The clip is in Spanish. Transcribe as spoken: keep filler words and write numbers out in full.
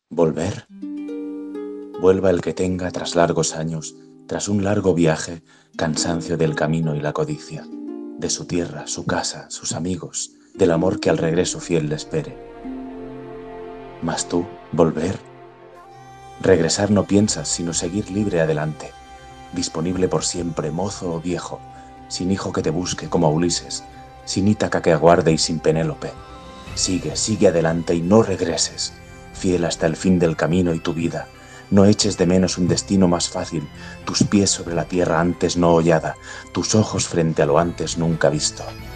¿Volver? Vuelva el que tenga tras largos años, tras un largo viaje, cansancio del camino y la codicia, de su tierra, su casa, sus amigos, del amor que al regreso fiel le espere. Mas tú, volver. Regresar no piensas, sino seguir libre adelante, disponible por siempre, mozo o viejo, sin hijo que te busque como a Ulises, sin Ítaca que aguarde y sin Penélope. Sigue, sigue adelante y no regreses, fiel hasta el fin del camino y tu vida. No eches de menos un destino más fácil, tus pies sobre la tierra antes no hollada, tus ojos frente a lo antes nunca visto.